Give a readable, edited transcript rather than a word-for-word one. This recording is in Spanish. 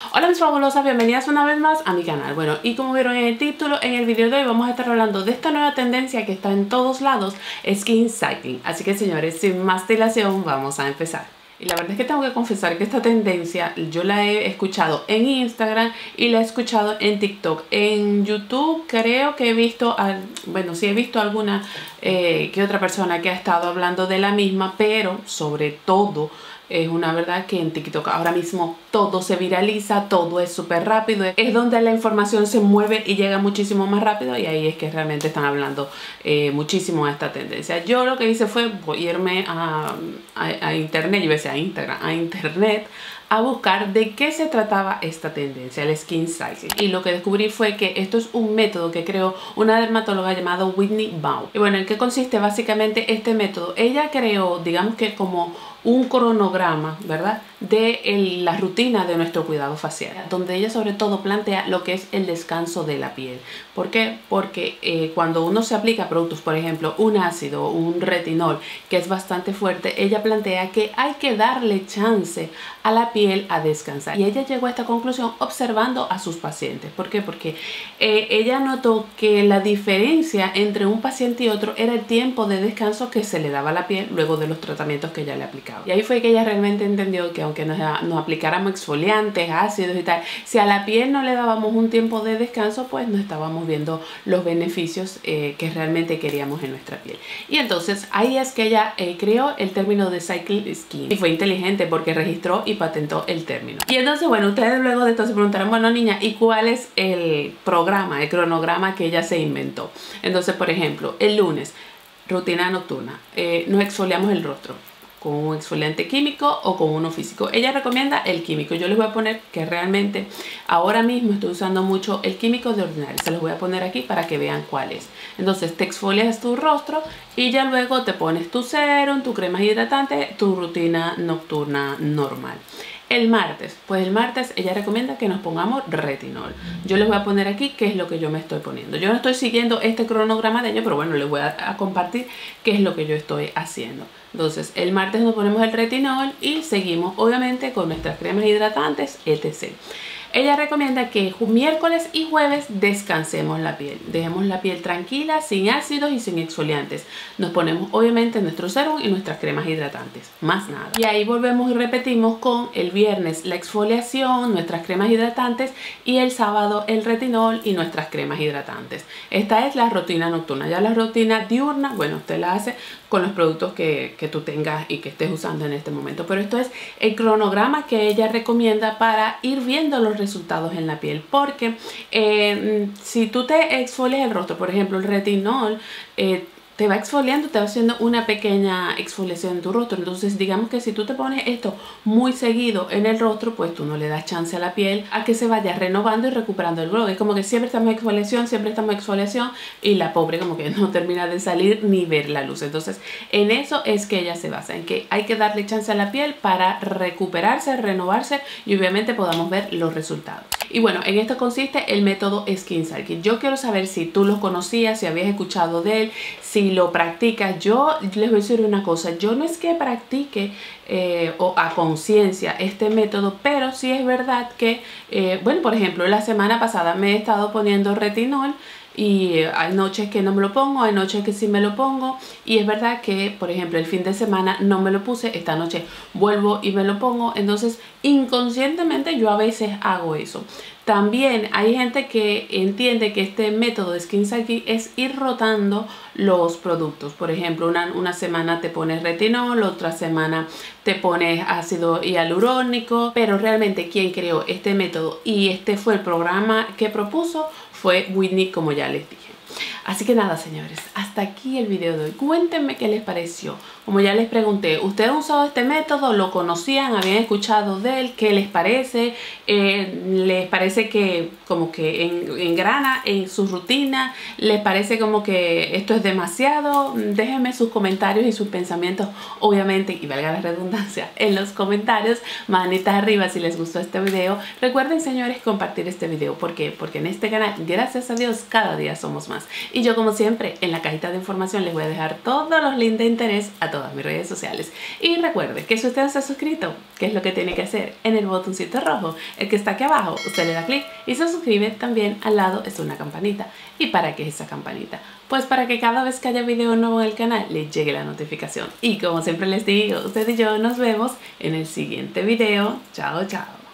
Hola mis fabulosas, bienvenidas una vez más a mi canal. Bueno, y como vieron en el título, en el video de hoy vamos a estar hablando de esta nueva tendencia que está en todos lados, skin cycling. Así que señores, sin más dilación, vamos a empezar. Y la verdad es que tengo que confesar que esta tendencia yo la he escuchado en Instagram y la he escuchado en TikTok. En YouTube creo que he visto, sí he visto alguna que otra persona que ha estado hablando de la misma, pero sobre todo es una verdad que en TikTok ahora mismo todo se viraliza, todo es súper rápido, es donde la información se mueve y llega muchísimo más rápido, y ahí es que realmente están hablando muchísimo de esta tendencia. Yo lo que hice fue irme a internet, yo iba a decir a Instagram, a internet, a buscar de qué se trataba esta tendencia, el skin cycling. Y lo que descubrí fue que esto es un método que creó una dermatóloga llamada Whitney Bao. Y bueno, ¿en qué consiste básicamente este método? Ella creó, digamos que como un cronograma, ¿verdad?, de la rutina de nuestro cuidado facial, donde ella sobre todo plantea lo que es el descanso de la piel. ¿Por qué? Porque cuando uno se aplica productos, por ejemplo, un ácido, un retinol, que es bastante fuerte, ella plantea que hay que darle chance a la piel a descansar. Y ella llegó a esta conclusión observando a sus pacientes. ¿Por qué? Porque ella notó que la diferencia entre un paciente y otro era el tiempo de descanso que se le daba a la piel luego de los tratamientos que ella le aplicaba. Y ahí fue que ella realmente entendió que aunque nos aplicáramos exfoliantes, ácidos y tal, si a la piel no le dábamos un tiempo de descanso, pues no estábamos viendo los beneficios que realmente queríamos en nuestra piel. Y entonces ahí es que ella creó el término de cycle skin. Y fue inteligente porque registró y patentó el término. Y entonces, bueno, ustedes luego de esto se preguntarán, bueno, niña, ¿y cuál es el programa, el cronograma que ella se inventó? Entonces, por ejemplo, el lunes, rutina nocturna, nos exfoliamos el rostro con un exfoliante químico o con uno físico. Ella recomienda el químico. Yo les voy a poner que realmente ahora mismo estoy usando mucho el químico de Ordinary. Se los voy a poner aquí para que vean cuál es. Entonces te exfolias tu rostro y ya luego te pones tu serum, tu crema hidratante, tu rutina nocturna normal. El martes, pues el martes ella recomienda que nos pongamos retinol. Yo les voy a poner aquí qué es lo que yo me estoy poniendo. Yo no estoy siguiendo este cronograma de ella, pero bueno, les voy a compartir qué es lo que yo estoy haciendo. Entonces, el martes nos ponemos el retinol y seguimos obviamente con nuestras cremas hidratantes, etc. Ella recomienda que miércoles y jueves descansemos la piel. Dejemos la piel tranquila, sin ácidos y sin exfoliantes. Nos ponemos obviamente nuestro serum y nuestras cremas hidratantes. Más nada. Y ahí volvemos y repetimos con el viernes la exfoliación, nuestras cremas hidratantes, y el sábado el retinol y nuestras cremas hidratantes. Esta es la rutina nocturna. Ya la rutina diurna, bueno, usted la hace con los productos que tú tengas y que estés usando en este momento. Pero esto es el cronograma que ella recomienda para ir viendo los resultados en la piel. Porque si tú te exfolias el rostro, por ejemplo, el retinol te va exfoliando, te va haciendo una pequeña exfoliación en tu rostro. Entonces digamos que si tú te pones esto muy seguido en el rostro, pues tú no le das chance a la piel a que se vaya renovando y recuperando el glow. Es como que siempre estamos en exfoliación, y la pobre como que no termina de salir ni ver la luz. Entonces en eso es que ella se basa, en que hay que darle chance a la piel para recuperarse, renovarse y obviamente podamos ver los resultados. Y bueno, en esto consiste el método Skin Cycling. Yo quiero saber si tú lo conocías, si habías escuchado de él, si lo practicas. Yo les voy a decir una cosa, yo no es que practique o a conciencia este método, pero sí es verdad que, bueno, por ejemplo, la semana pasada me he estado poniendo retinol. Y hay noches que no me lo pongo, hay noches que sí me lo pongo. Y es verdad que, por ejemplo, el fin de semana no me lo puse. Esta noche vuelvo y me lo pongo. Entonces, inconscientemente yo a veces hago eso. También hay gente que entiende que este método de Skin Cycling es ir rotando los productos. Por ejemplo, una semana te pones retinol, otra semana te pones ácido hialurónico. Pero realmente quien creó este método y este fue el programa que propuso fue Whitney, como ya les dije. Así que nada, señores, hasta aquí el video de hoy. Cuéntenme qué les pareció. Como ya les pregunté, ¿ustedes han usado este método? ¿Lo conocían? ¿Habían escuchado de él? ¿Qué les parece? ¿Les parece que como que engrana en su rutina? ¿Les parece como que esto es demasiado? Déjenme sus comentarios y sus pensamientos, obviamente, y valga la redundancia, en los comentarios. Manitas arriba si les gustó este video. Recuerden, señores, compartir este video. ¿Por qué? Porque en este canal, gracias a Dios, cada día somos más. Y yo, como siempre, en la cajita de información les voy a dejar todos los links de interés a todos todas mis redes sociales. Y recuerde que si usted no está suscrito, ¿qué es lo que tiene que hacer? En el botoncito rojo, el que está aquí abajo, usted le da clic y se suscribe. También al lado está una campanita. ¿Y para qué es esa campanita? Pues para que cada vez que haya video nuevo en el canal le llegue la notificación. Y como siempre les digo, usted y yo nos vemos en el siguiente video. Chao, chao.